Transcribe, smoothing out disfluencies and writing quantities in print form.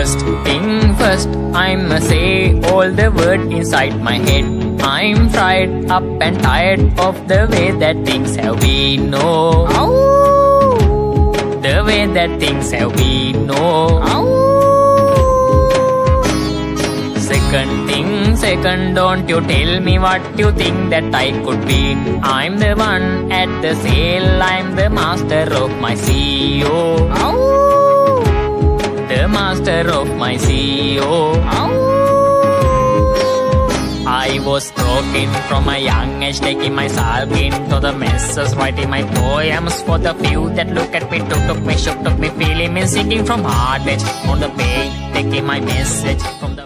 First thing first, I'ma say all the words inside my head. I'm fried up and tired of the way that things have been. No, the way that things have been. No. Second thing second, don't you tell me what you think that I could be. I'm the one at the sail, I'm the master of my CEO. The master of my CEO. I was broken from a young age, taking my soul into the messes, writing my poems for the few that look at me, took me, shook me, feeling me, singing from heart edge on the page, taking my message from the